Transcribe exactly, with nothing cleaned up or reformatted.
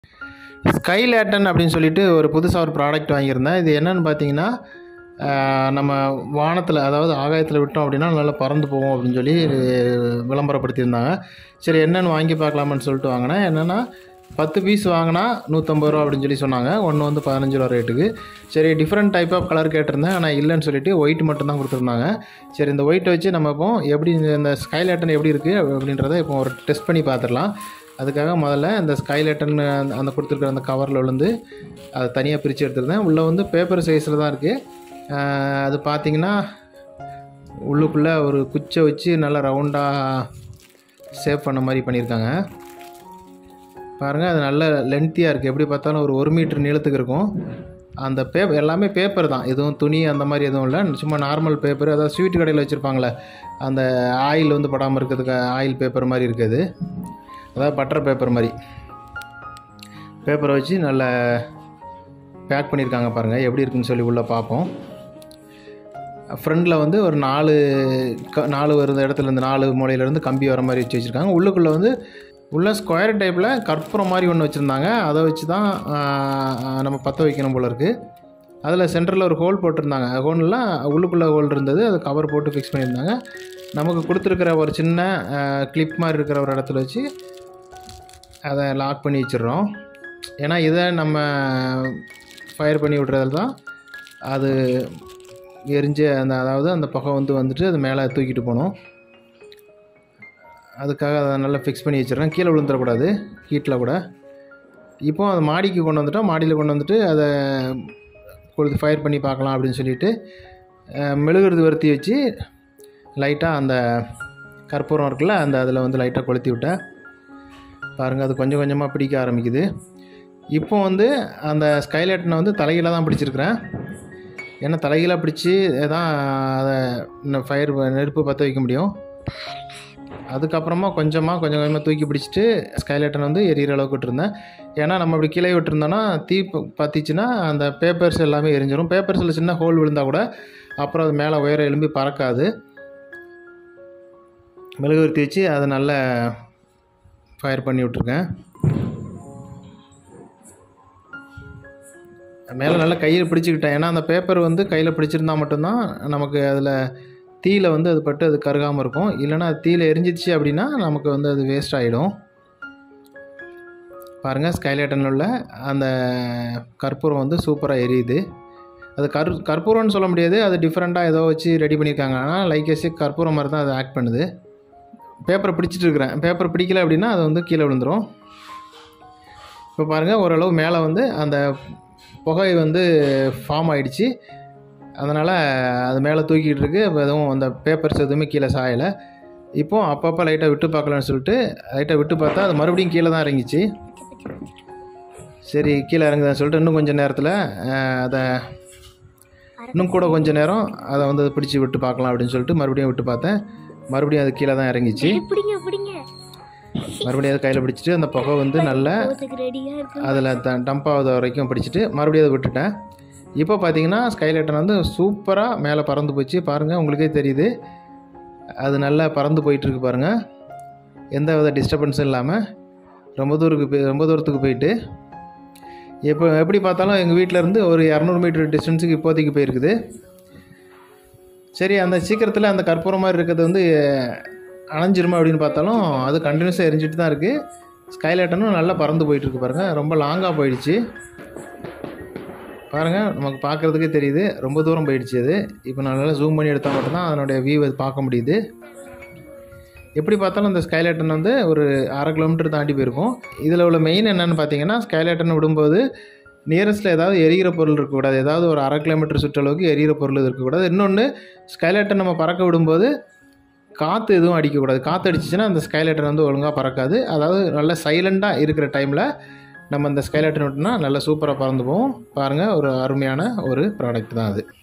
Sky லேட்டன் அப்படின்னு சொல்லிட்டு ஒரு புதுசாக ஒரு ப்ராடக்ட் வாங்கியிருந்தேன். இது என்னென்னு பார்த்தீங்கன்னா, நம்ம வானத்தில் அதாவது ஆகாயத்தில் விட்டோம் அப்படின்னா நல்லா பறந்து போவோம் அப்படின்னு சொல்லி விளம்பரப்படுத்தியிருந்தாங்க. சரி என்னென்னு வாங்கி பார்க்கலாமான்னு சொல்லிட்டு வாங்கினேன். என்னென்னா பத்து பீஸ் வாங்கினா நூற்றம்பது ரூபா அப்படின்னு சொல்லி சொன்னாங்க. ஒன்று வந்து பதினஞ்சு ரூபா ரேட்டுக்கு. சரி டிஃப்ரெண்ட் டைப் ஆஃப் கலர் கேட்டிருந்தேன், ஆனால் இல்லைன்னு சொல்லிட்டு ஒயிட் மட்டும்தான் கொடுத்துருந்தாங்க. சரி இந்த ஒயிட்டை வச்சு நம்ம இப்போ எப்படி இந்த ஸ்கை லேட்டன் எப்படி இருக்குது அப்படின்றத இப்போ ஒரு டெஸ்ட் பண்ணி பார்த்துடலாம். அதுக்காக முதல்ல இந்த ஸ்கை லேட்டன் அந்த கொடுத்துருக்குற அந்த கவரில் விழுந்து அதை தனியாக பிரித்து எடுத்துருந்தேன். உள்ளே வந்து பேப்பர் சைஸில் தான் இருக்குது. அது பார்த்திங்கன்னா உள்ளுக்குள்ளே ஒரு குச்சை வச்சு நல்லா ரவுண்டாக ஷேப் பண்ண மாதிரி பண்ணியிருக்காங்க. பாருங்கள், அது நல்ல லென்த்தியாக இருக்குது. எப்படி பார்த்தாலும் ஒரு ஒரு மீட்டர் நீளத்துக்கு இருக்கும். அந்த பேப்பர் எல்லாமே பேப்பர் தான், எதுவும் துணி அந்த மாதிரி எதுவும் இல்லை. சும்மா நார்மல் பேப்பர், அதாவது ஸ்வீட் கடையில் வச்சுருப்பாங்களே அந்த ஆயில் வந்து படாமல் இருக்கிறதுக்கு ஆயில் பேப்பர் மாதிரி இருக்குது. அதாவது பட்டர் பேப்பர் மாதிரி பேப்பரை வச்சு நல்லா பேக் பண்ணியிருக்காங்க. பாருங்கள் எப்படி இருக்குன்னு சொல்லி உள்ளே பார்ப்போம். ஃப்ரண்டில் வந்து ஒரு நாலு க நாலு வருது இடத்துலேருந்து நாலு மூலையிலேருந்து கம்பி வர மாதிரி வச்சு வச்சுருக்காங்க. உள்ளுக்குள்ளே வந்து உள்ள ஸ்கொயர் டைப்பில் கற்பூரம் மாதிரி ஒன்று வச்சுருந்தாங்க. அதை வச்சு தான் நம்ம பற்ற வைக்கணும் போல இருக்குது. அதில் சென்டரில் ஒரு ஹோல் போட்டிருந்தாங்க. ஹோல்லாம் உள்ளுக்குள்ளே ஹோல் இருந்தது, அதை கவர் போட்டு ஃபிக்ஸ் பண்ணியிருந்தாங்க. நமக்கு கொடுத்துருக்கிற ஒரு சின்ன கிளிப் மாதிரி இருக்கிற ஒரு இடத்துல வச்சு அதை லாக் பண்ணி வச்சிடுறோம். ஏன்னா இதை நம்ம ஃபயர் பண்ணி விட்றதில் தான் அது எரிஞ்சு அந்த அதாவது அந்த புகை வந்து வந்துட்டு அது மேலே தூக்கிட்டு போகணும். அதுக்காக அதை நல்லா ஃபிக்ஸ் பண்ணி வச்சிடுறேன். கீழே விழுந்துடக்கூடாது ஹீட்டில் கூட. இப்போ அதை மாடிக்கு கொண்டு வந்துட்டோம். மாடியில் கொண்டு வந்துட்டு அதை கொடுத்து ஃபயர் பண்ணி பார்க்கலாம் அப்படின்னு சொல்லிட்டு மெழுகுறது வறுத்தி வச்சு லைட்டாக அந்த கற்பூரம் இருக்குல்ல அந்த அதில் வந்து லைட்டாக கொளுத்தி விட்டேன். பாருங்கள், அது கொஞ்சம் கொஞ்சமாக பிடிக்க ஆரம்பிக்குது. இப்போ வந்து அந்த ஸ்கை லேட்டனை வந்து தலைகீழாக தான் பிடிச்சிருக்கிறேன். ஏன்னா தலைகீழாக பிடிச்சி தான் அதை இன்னும் ஃபயர் நெருப்பு பற்ற வைக்க முடியும். அதுக்கப்புறமா கொஞ்சமாக கொஞ்சம் கொஞ்சமாக தூக்கி பிடிச்சிட்டு ஸ்கை லேட்டன் வந்து எரியிற அளவுக்கு விட்டுருந்தேன். ஏன்னா நம்ம அப்படி கீழே விட்டுருந்தோன்னா தீ பற்றிச்சுன்னா அந்த பேப்பர்ஸ் எல்லாமே எரிஞ்சிடும். பேப்பர்ஸில் சின்ன ஹோல் விழுந்தால் கூட அப்புறம் அது மேலே உயர எழும்பி பறக்காது. மெழுகுவர்த்தி வச்சு அதை நல்லா ஃபயர் பண்ணி விட்ருக்கேன். மேலே நல்லா கையில் பிடிச்சிக்கிட்டேன். ஏன்னா அந்த பேப்பர் வந்து கையில் பிடிச்சிருந்தா மட்டும்தான் நமக்கு அதில் தீயில வந்து அது பட்டு அது கருகாமல் இருக்கும். இல்லைனா அது தீயில எரிஞ்சிச்சு அப்படின்னா நமக்கு வந்து அது வேஸ்ட் ஆகிடும். பாருங்கள், ஸ்கை லேட்டனில் உள்ள அந்த கற்பூரம் வந்து சூப்பராக எரியுது. அது கரு கற்பூரம்னு சொல்ல முடியாது, அது டிஃப்ரெண்ட்டாக ஏதோ வச்சு ரெடி பண்ணியிருக்காங்க. ஆனால் லைக் எஸ்ஸே கற்பூரம் மாதிரி தான் அது ஆக்ட் பண்ணுது. பேப்பரை பிடிச்சிட்டு இருக்கிறேன். பேப்பர் பிடிக்கல அப்படின்னா அது வந்து கீழே விழுந்துடும். இப்போ பாருங்கள், ஓரளவு மேலே வந்து அந்த புகை வந்து ஃபார்ம் ஆகிடுச்சு. அதனால் அது மேலே தூக்கிட்டு இருக்குது. இப்போ எதுவும் அந்த பேப்பர்ஸ் எதுவுமே கீழே சாயலை. இப்போது அப்பப்போ லைட்டாக விட்டு பார்க்கலான்னு சொல்லிட்டு லைட்டாக விட்டு பார்த்தா அது மறுபடியும் கீழே தான் இறங்கிச்சு. சரி கீழே இறங்குதான்னு சொல்லிட்டு இன்னும் கொஞ்சம் நேரத்தில் அதை இன்னும் கூட கொஞ்சம் நேரம் அதை வந்து பிடிச்சி விட்டு பார்க்கலாம் அப்படின்னு சொல்லிட்டு மறுபடியும் விட்டு பார்த்தேன். மறுபடியும் அது கீழே தான் இறங்கிச்சு. மறுபடியும் அதை கையில் பிடிச்சிட்டு அந்த புகை வந்து நல்லா அதில் த டம்ப் ஆகுத வரைக்கும் பிடிச்சிட்டு மறுபடியும் அதை விட்டுட்டேன். இப்போ பார்த்தீங்கன்னா ஸ்கை லேட்டன் வந்து சூப்பராக மேலே பறந்து போச்சு. பாருங்கள், உங்களுக்கே தெரியுது அது நல்லா பறந்து போயிட்டுருக்கு. பாருங்கள், எந்த வித டிஸ்டர்பன்ஸும் இல்லாமல் ரொம்ப தூரத்துக்கு போய் ரொம்ப தூரத்துக்கு போயிட்டு இப்போ எப்படி பார்த்தாலும் எங்கள் வீட்டிலேருந்து ஒரு இரநூறு மீட்டர் டிஸ்டன்ஸுக்கு இப்போதைக்கு போயிருக்குது. சரி, அந்த சீக்கிரத்தில் அந்த கற்பூரம் மாதிரி இருக்கிறது வந்து அணைஞ்சிருமா அப்படின்னு பார்த்தாலும் அது கண்டினியூஸாக எரிஞ்சிட்டு தான் இருக்குது. ஸ்கை லேட்டனும் நல்லா பறந்து போயிட்டுருக்கு. பாருங்கள், ரொம்ப லாங்காக போயிடுச்சு. பாருங்கள், நமக்கு பார்க்குறதுக்கே தெரியுது ரொம்ப தூரம் போயிடுச்சு அது. இப்போ நான் நல்லா ஜூம் பண்ணி எடுத்தால் மட்டும்தான் அதனுடைய வியூ அது பார்க்க முடியுது. எப்படி பார்த்தாலும் இந்த ஸ்கை லேட்டன் வந்து ஒரு அரை கிலோமீட்டர் தாண்டி போயிருக்கும். இதில் உள்ள மெயின் என்னென்னு பார்த்தீங்கன்னா, ஸ்கை லேட்டன் விடும்போது நியரஸ்ட்டில் ஏதாவது எரிகிற பொருள் இருக்கக்கூடாது. ஏதாவது ஒரு அரை கிலோமீட்டர் சுற்றளவுக்கு எரிகிற பொருள் இருக்கக்கூடாது. இன்னொன்று, ஸ்கை லேட்டன் நம்ம பறக்க விடும்போது காற்று எதுவும் அடிக்கக்கூடாது. காற்று அடிச்சிச்சுன்னா அந்த ஸ்கை லேட்டன் வந்து ஒழுங்காக பறக்காது. அதாவது நல்ல சைலண்ட்டாக இருக்கிற டைமில் நம்ம இந்த ஸ்கை லேட்டன் விட்டோம்னா நல்லா சூப்பராக பறந்து போகும். பாருங்கள், ஒரு அருமையான ஒரு ப்ராடக்ட் தான் அது.